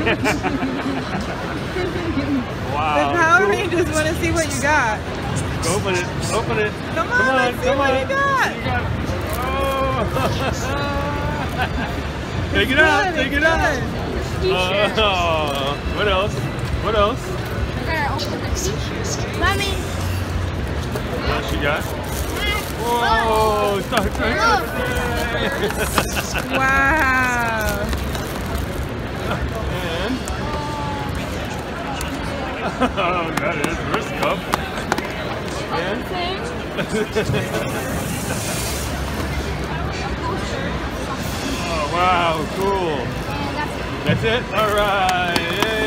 Wow. The Power Cool. Rangers want to see what you got. Open it. Open it. Come on, let's see what you got. You got it. Oh. Take it out. Take it out. What else? What else? We're gonna open the t-shirt. Mommy. What else you got? Whoa! Star Trek! Wow. And oh, that is wrist cup. And oh, wow, cool. And that's it. That's it. All right. Yay.